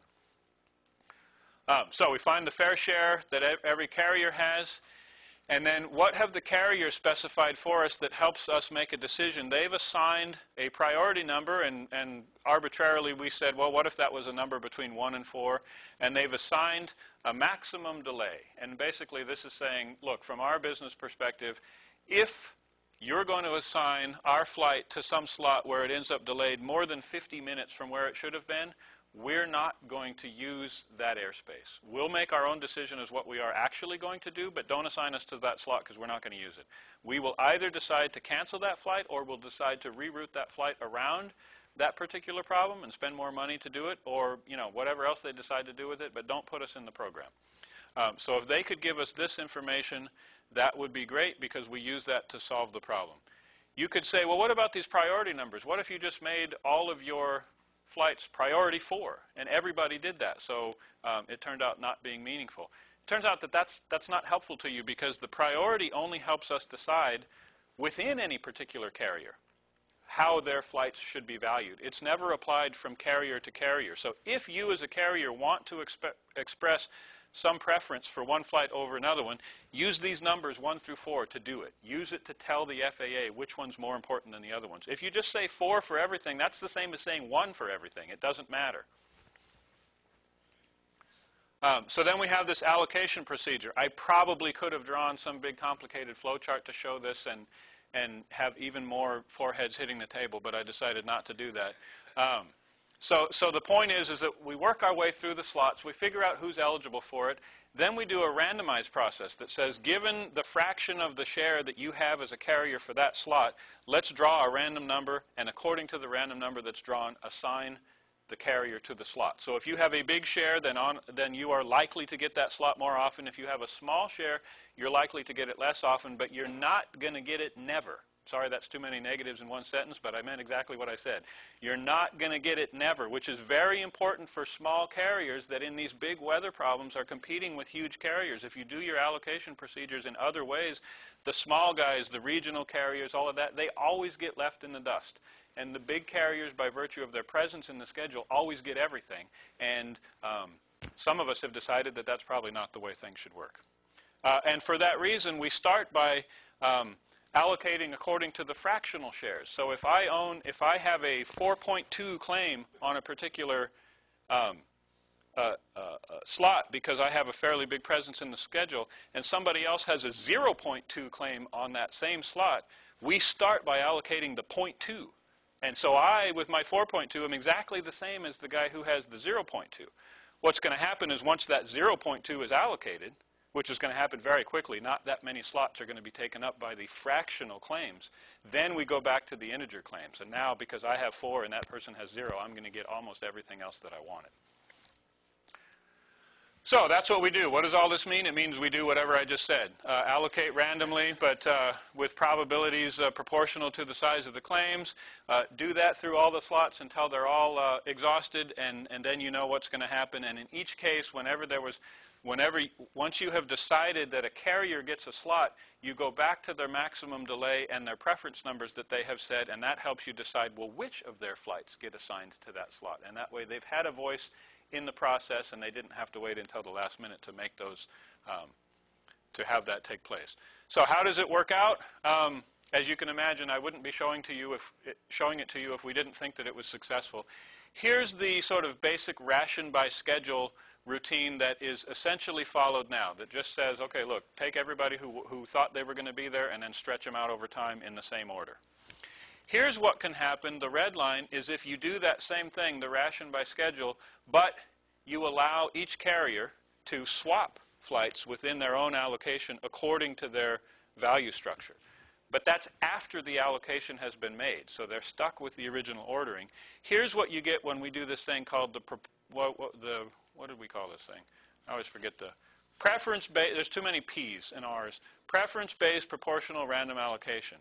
So we find the fair share that every carrier has. And then what have the carriers specified for us that helps us make a decision? They've assigned a priority number, and arbitrarily we said, well, what if that was a number between 1 and 4? And they've assigned a maximum delay. And basically this is saying, look, from our business perspective, if you're going to assign our flight to some slot where it ends up delayed more than 50 minutes from where it should have been, we're not going to use that airspace. We'll make our own decision as what we are actually going to do, but don't assign us to that slot because we're not going to use it. We will either decide to cancel that flight, or we'll decide to reroute that flight around that particular problem and spend more money to do it, or whatever else they decide to do with it, but don't put us in the program. So if they could give us this information, that would be great, because we use that to solve the problem. You could say, well, what about these priority numbers? What if you just made all of your flights priority 4, and everybody did that? So it turned out not being meaningful. It turns out that that's not helpful to you, because the priority only helps us decide within any particular carrier how their flights should be valued. It's never applied from carrier to carrier. So if you as a carrier want to express some preference for one flight over another one, use these numbers 1 through 4 to do it. Use it to tell the FAA which one's more important than the other ones. If you just say 4 for everything, that's the same as saying 1 for everything. It doesn't matter. So then we have this allocation procedure. I probably could have drawn some big complicated flowchart to show this and have even more foreheads hitting the table, but I decided not to do that. So the point is that we work our way through the slots, we figure out who's eligible for it, then we do a randomized process that says, given the fraction of the share that you have as a carrier for that slot, let's draw a random number, and according to the random number that's drawn, assign the carrier to the slot. So if you have a big share, then you are likely to get that slot more often. If you have a small share, you're likely to get it less often, but you're not going to get it never. Sorry, that's too many negatives in one sentence, but I meant exactly what I said. You're not going to get it never, which is very important for small carriers that in these big weather problems are competing with huge carriers. If you do your allocation procedures in other ways, the small guys, the regional carriers, all of that, they always get left in the dust. And the big carriers, by virtue of their presence in the schedule, always get everything. And some of us have decided that that's probably not the way things should work. And for that reason, we start by allocating according to the fractional shares. So if I have a 4.2 claim on a particular slot because I have a fairly big presence in the schedule, and somebody else has a 0.2 claim on that same slot, we start by allocating the 0.2. And so I, with my 4.2, am exactly the same as the guy who has the 0.2. What's going to happen is once that 0.2 is allocated, which is going to happen very quickly, not that many slots are going to be taken up by the fractional claims, then we go back to the integer claims. And now, because I have 4 and that person has 0, I'm going to get almost everything else that I wanted. So that's what we do. What does all this mean? It means we do whatever I just said. Allocate randomly, but with probabilities proportional to the size of the claims. Do that through all the slots until they're all exhausted, and then you know what's going to happen. And in each case, once you have decided that a carrier gets a slot, you go back to their maximum delay and their preference numbers that they have said, and that helps you decide, well, which of their flights get assigned to that slot. And that way they've had a voice in the process, and they didn't have to wait until the last minute to make those, to have that take place. So how does it work out? As you can imagine, I wouldn't be showing it to you if we didn't think that it was successful. Here's the sort of basic ration by schedule routine that is essentially followed now, that just says, okay, look, take everybody who thought they were going to be there and then stretch them out over time in the same order. Here's what can happen. The red line is if you do that same thing, the ration by schedule, but you allow each carrier to swap flights within their own allocation according to their value structure. But that's after the allocation has been made, so they're stuck with the original ordering. Here's what you get when we do this thing called what did we call this thing? I always forget the preference-based. There's too many P's in ours. Preference-based proportional random allocation.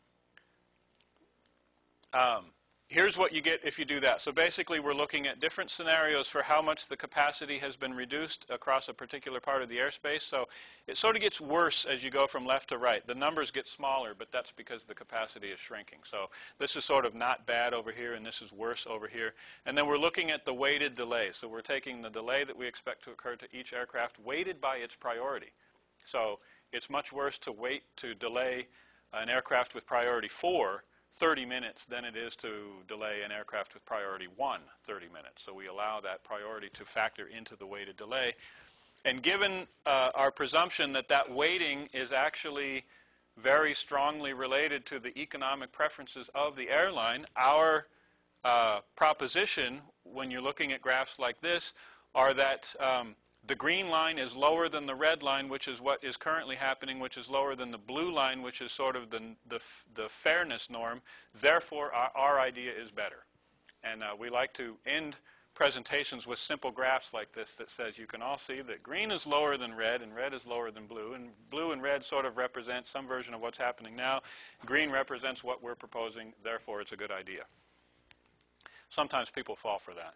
Here's what you get if you do that. So basically, we're looking at different scenarios for how much the capacity has been reduced across a particular part of the airspace. So it sort of gets worse as you go from left to right. The numbers get smaller, but that's because the capacity is shrinking. So this is sort of not bad over here, and this is worse over here. And then we're looking at the weighted delay. So we're taking the delay that we expect to occur to each aircraft weighted by its priority. So it's much worse to wait to delay an aircraft with priority 4 30 minutes than it is to delay an aircraft with priority 1 30 minutes. So we allow that priority to factor into the weighted delay. And given our presumption that that weighting is actually very strongly related to the economic preferences of the airline, our proposition, when you're looking at graphs like this, are that the green line is lower than the red line, which is what is currently happening, which is lower than the blue line, which is sort of the fairness norm. Therefore, our idea is better. And we like to end presentations with simple graphs like this that says you can all see that green is lower than red and red is lower than blue. And blue and red sort of represent some version of what's happening now. Green represents what we're proposing. Therefore, it's a good idea. Sometimes people fall for that.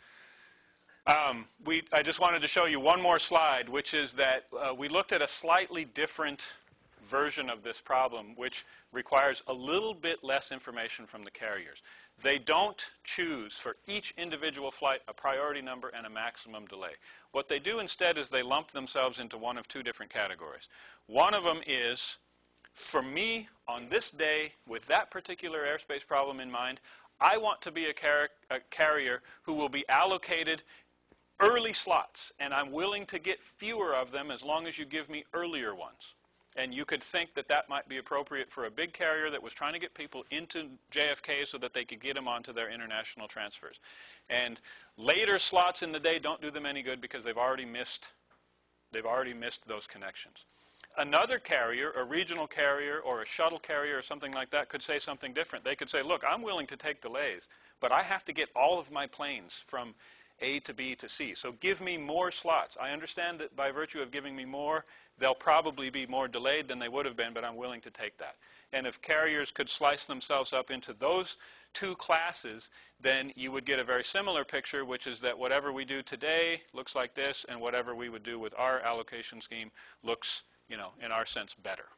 I just wanted to show you one more slide, which is that we looked at a slightly different version of this problem, which requires a little bit less information from the carriers. They don't choose for each individual flight a priority number and a maximum delay. What they do instead is they lump themselves into one of two different categories. One of them is, for me, on this day, with that particular airspace problem in mind, I want to be a carrier who will be allocated early slots, and I'm willing to get fewer of them as long as you give me earlier ones. And you could think that that might be appropriate for a big carrier that was trying to get people into JFK so that they could get them onto their international transfers. And later slots in the day don't do them any good because they've already missed those connections. Another carrier, a regional carrier or a shuttle carrier or something like that, could say something different. They could say, look, I'm willing to take delays, but I have to get all of my planes from A to B to C. So give me more slots. I understand that by virtue of giving me more, they'll probably be more delayed than they would have been, but I'm willing to take that. And if carriers could slice themselves up into those two classes, then you would get a very similar picture, which is that whatever we do today looks like this, and whatever we would do with our allocation scheme looks, in our sense, better.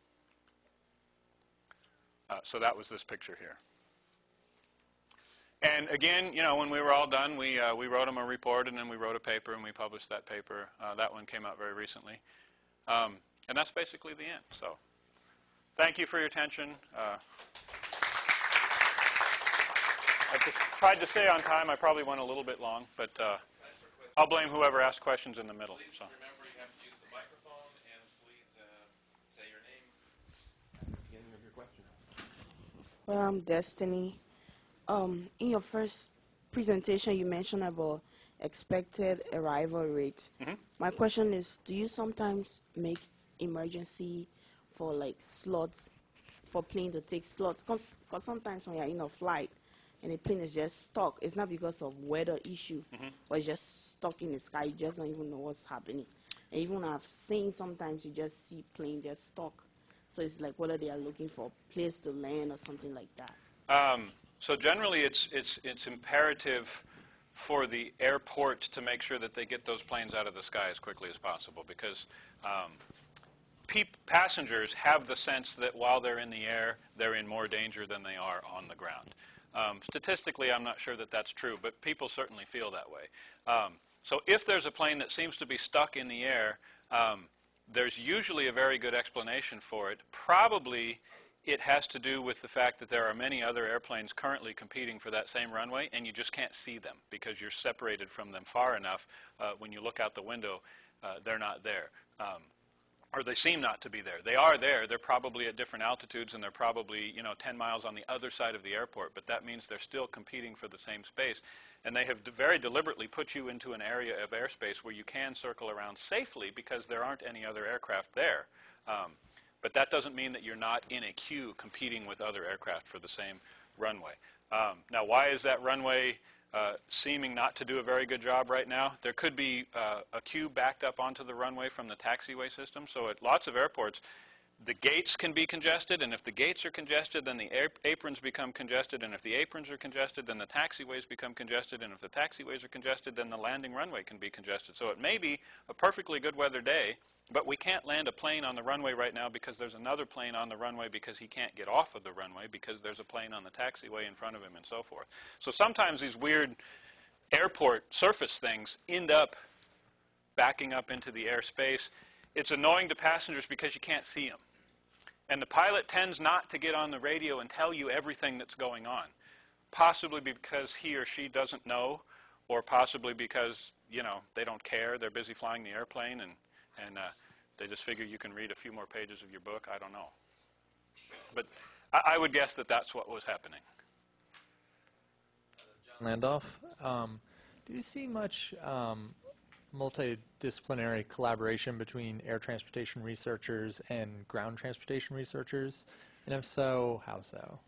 So that was this picture here. And again, when we were all done, we wrote them a report, and then we wrote a paper, and we published that paper. That one came out very recently. And that's basically the end. So thank you for your attention. I just tried to stay on time. I probably went a little bit long, but I'll blame whoever asked questions in the middle. Please remember you have to use the microphone, and please say your name at the beginning of your question. Well, I'm Destiny. In your first presentation, you mentioned about expected arrival rate. Mm-hmm. My question is, do you sometimes make emergency for slots, for plane to take slots? Because sometimes when you're in a flight, and the plane is just stuck. It's not because of weather issue, but it's just stuck in the sky. You just don't even know what's happening. And even I've seen sometimes you just see plane just stuck. So it's like whether they are looking for a place to land or something like that. So generally, it's imperative for the airport to make sure that they get those planes out of the sky as quickly as possible, because passengers have the sense that while they're in the air, they're in more danger than they are on the ground. Statistically, I'm not sure that that's true, but people certainly feel that way. So if there's a plane that seems to be stuck in the air, there's usually a very good explanation for it. Probably it has to do with the fact that there are many other airplanes currently competing for that same runway, and you just can't see them because you're separated from them far enough. When you look out the window, they're not there. Or they seem not to be there. They are there. They're probably at different altitudes, and they're probably 10 miles on the other side of the airport, but that means they're still competing for the same space. And they have very deliberately put you into an area of airspace where you can circle around safely because there aren't any other aircraft there. But that doesn't mean that you're not in a queue competing with other aircraft for the same runway. Now, why is that runway seeming not to do a very good job right now? There could be a queue backed up onto the runway from the taxiway system. So at lots of airports, the gates can be congested, and if the gates are congested, then the aprons become congested, and if the aprons are congested, then the taxiways become congested, and if the taxiways are congested, then the landing runway can be congested. So it may be a perfectly good weather day, but we can't land a plane on the runway right now because there's another plane on the runway because he can't get off of the runway because there's a plane on the taxiway in front of him and so forth. So sometimes these weird airport surface things end up backing up into the airspace. It's annoying to passengers because you can't see them. And the pilot tends not to get on the radio and tell you everything that's going on, possibly because he or she doesn't know, or possibly because, they don't care. They're busy flying the airplane, and they just figure you can read a few more pages of your book. I don't know. But I would guess that that's what was happening. Landoff, do you see much multidisciplinary collaboration between air transportation researchers and ground transportation researchers? And if so, how so?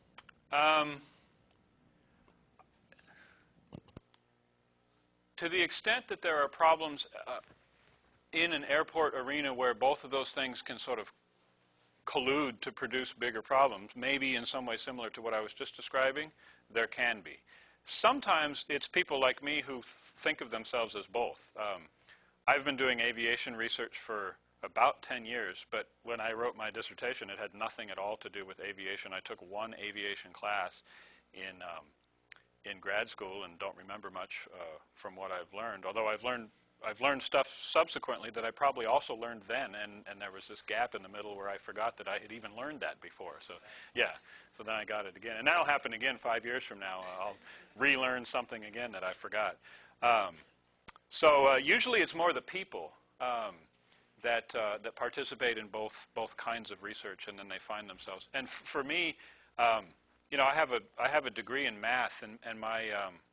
To the extent that there are problems in an airport arena where both of those things can sort of collude to produce bigger problems, maybe in some way similar to what I was just describing, there can be. Sometimes it's people like me who think of themselves as both. I've been doing aviation research for about 10 years, but when I wrote my dissertation, it had nothing at all to do with aviation. I took one aviation class in grad school and don't remember much from what I've learned, although I've learned stuff subsequently that I probably also learned then, and there was this gap in the middle where I forgot that I had even learned that before. So, yeah, so then I got it again. And that'll happen again 5 years from now. I'll relearn something again that I forgot. So usually it's more the people that participate in both kinds of research, and then they find themselves. And for me, I have a degree in math, and my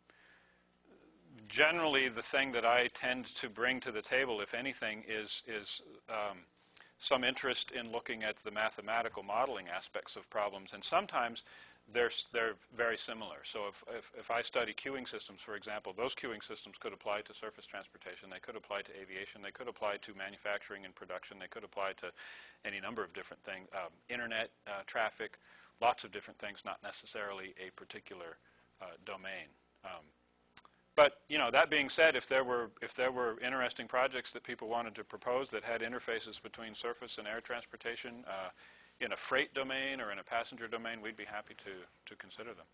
generally the thing that I tend to bring to the table, if anything, is some interest in looking at the mathematical modeling aspects of problems, and sometimes they're very similar. So if I study queuing systems, for example, those queuing systems could apply to surface transportation, they could apply to aviation, they could apply to manufacturing and production, they could apply to any number of different things, internet, traffic, lots of different things, not necessarily a particular domain. But that being said, if there were interesting projects that people wanted to propose that had interfaces between surface and air transportation in a freight domain or in a passenger domain, we'd be happy to consider them.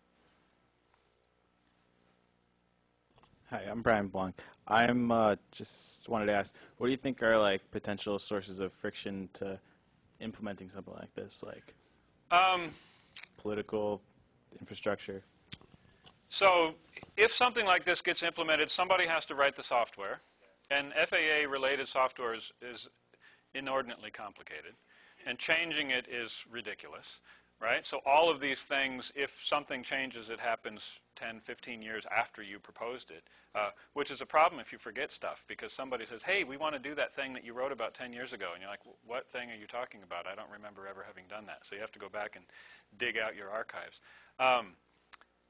Hi, I'm Brian Blanc. I'm just wanted to ask, what do you think are potential sources of friction to implementing something like this, political infrastructure? So if something like this gets implemented, somebody has to write the software, and FAA-related software is inordinately complicated, and changing it is ridiculous, right? So all of these things, if something changes, it happens 10, 15 years after you proposed it, which is a problem if you forget stuff, because somebody says, hey, we want to do that thing that you wrote about 10 years ago, and you're like, what thing are you talking about? I don't remember ever having done that. So you have to go back and dig out your archives.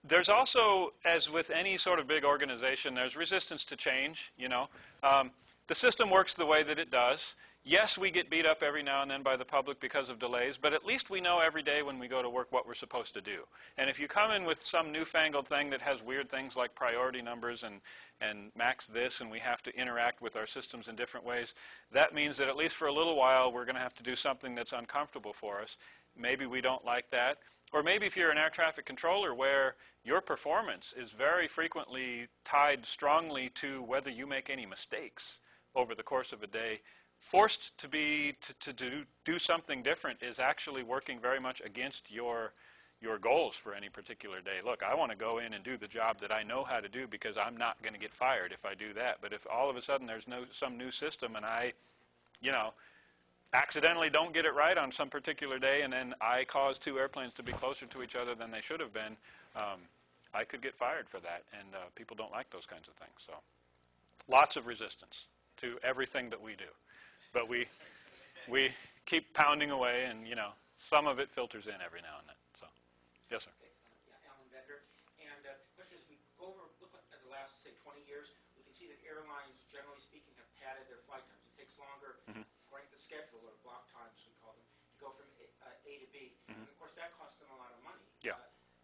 There's also, as with any sort of big organization, there's resistance to change, you know. The system works the way that it does. Yes, we get beat up every now and then by the public because of delays, but at least we know every day when we go to work what we're supposed to do. And if you come in with some newfangled thing that has weird things like priority numbers and max this, and we have to interact with our systems in different ways, that means that at least for a little while we're going to have to do something that's uncomfortable for us. Maybe we don't like that. Or maybe if you're an air traffic controller where your performance is very frequently tied strongly to whether you make any mistakes over the course of a day, forced to do something different is actually working very much against your goals for any particular day. Look, I want to go in and do the job that I know how to do because I'm not going to get fired if I do that. But if all of a sudden there's some new system and I, you know, accidentally don't get it right on some particular day and then I cause two airplanes to be closer to each other than they should have been, I could get fired for that. And people don't like those kinds of things. So lots of resistance to everything that we do. But we keep pounding away, and, you know, some of it filters in every now and then. So, yes, sir. Okay. Alan Bender. And the question is, we look at the last, say, 20 years, we can see that airlines, generally speaking, have padded their flight times. It takes longer, according to the schedule, or block times, we call them, to go from A to B. And, of course, that costs them a lot of money. Yeah.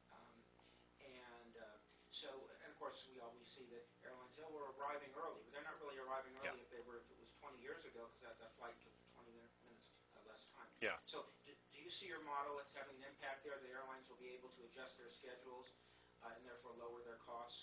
And of course, we always see that airlines say, oh, we're arriving early. But they're not really arriving early if it was 20 years ago, because that flight took 20 minutes less time. Yeah. So do you see your model as having an impact there? The airlines will be able to adjust their schedules and therefore lower their costs?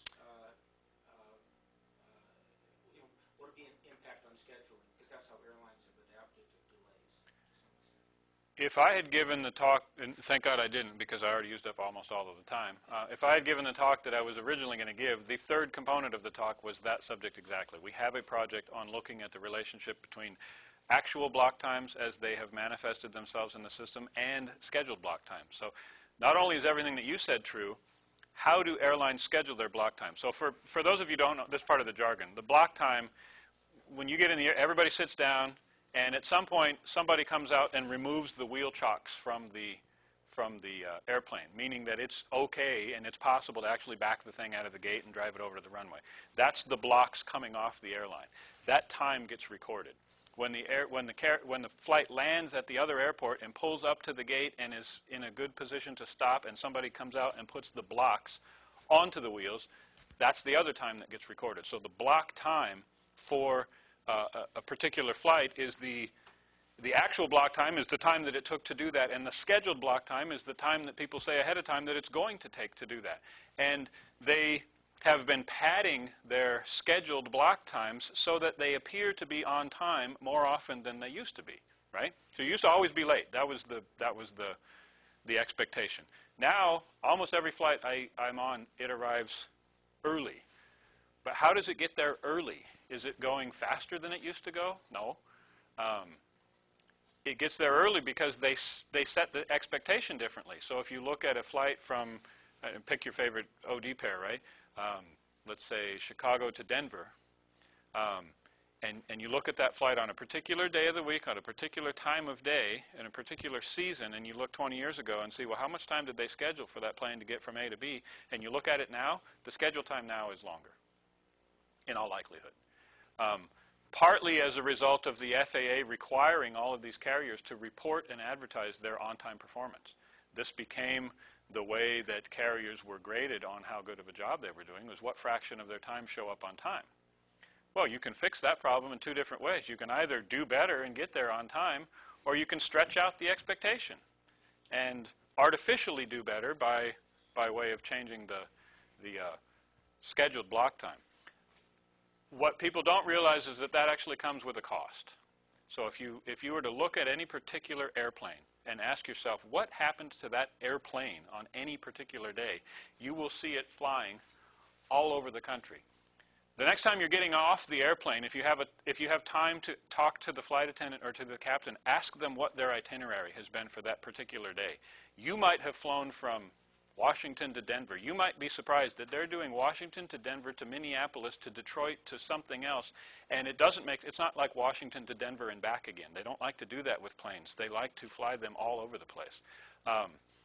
You know, would it be an impact on scheduling? Because that's how airlines have adapted to delays. If I had given the talk, and thank God I didn't because I already used up almost all of the time. If I had given the talk that I was originally going to give, the third component of the talk was that subject exactly. We have a project on looking at the relationship between actual block times as they have manifested themselves in the system and scheduled block times. So not only is everything that you said true, how do airlines schedule their block time? So for those of you who don't know this part of the jargon, the block time, when you get in the air, everybody sits down, and at some point, somebody comes out and removes the wheel chocks from the airplane, meaning that it's okay and it's possible to actually back the thing out of the gate and drive it over to the runway. That's the blocks coming off the airline. That time gets recorded. When the flight lands at the other airport and pulls up to the gate and is in a good position to stop, and somebody comes out and puts the blocks onto the wheels, that's the other time that gets recorded. So the block time for a particular flight is the actual block time is the time that it took to do that, and the scheduled block time is the time that people say ahead of time that it's going to take to do that. And they have been padding their scheduled block times so that they appear to be on time more often than they used to be, right? So you used to always be late. That was the expectation. Now, almost every flight I'm on, it arrives early. But how does it get there early? Is it going faster than it used to go? No. It gets there early because they set the expectation differently. So if you look at a flight from, pick your favorite OD pair, right? Let's say Chicago to Denver, and you look at that flight on a particular day of the week, on a particular time of day, in a particular season, and you look 20 years ago and see, well, how much time did they schedule for that plane to get from A to B? And you look at it now, the schedule time now is longer, in all likelihood. Partly as a result of the FAA requiring all of these carriers to report and advertise their on-time performance. This became the way that carriers were graded on how good of a job they were doing, was what fraction of their time show up on time. Well, you can fix that problem in two different ways. You can either do better and get there on time, or you can stretch out the expectation and artificially do better by way of changing the scheduled block time. What people don't realize is that actually comes with a cost. So if you were to look at any particular airplane and ask yourself, what happened to that airplane on any particular day, you will see it flying all over the country. The next time you're getting off the airplane, if you have time to talk to the flight attendant or to the captain, ask them what their itinerary has been for that particular day. You might have flown from Washington to Denver. You might be surprised that they're doing Washington to Denver to Minneapolis to Detroit to something else, and it's not like Washington to Denver and back again. They don't like to do that with planes. They like to fly them all over the place.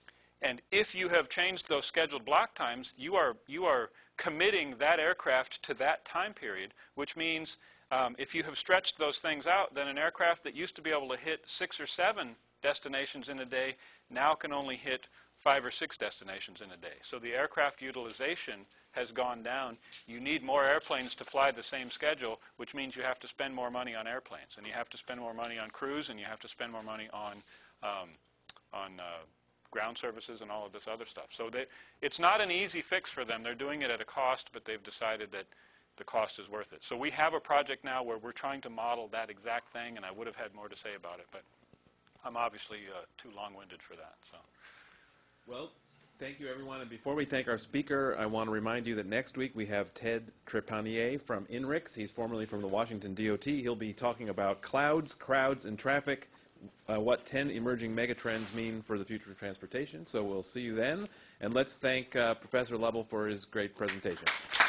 And if you have changed those scheduled block times, you are committing that aircraft to that time period, which means if you have stretched those things out, then an aircraft that used to be able to hit 6 or 7 destinations in a day now can only hit 5 or 6 destinations in a day. So the aircraft utilization has gone down. You need more airplanes to fly the same schedule, which means you have to spend more money on airplanes, and you have to spend more money on crews, and you have to spend more money on ground services and all of this other stuff. So it's not an easy fix for them. They're doing it at a cost, but they've decided that the cost is worth it. So we have a project now where we're trying to model that exact thing, and I would have had more to say about it, but I'm obviously too long-winded for that. So. Well, thank you, everyone. And before we thank our speaker, I want to remind you that next week we have Ted Trepanier from INRIX. He's formerly from the Washington DOT. He'll be talking about clouds, crowds, and traffic, what 10 emerging megatrends mean for the future of transportation. So we'll see you then. And let's thank Professor Lovell for his great presentation.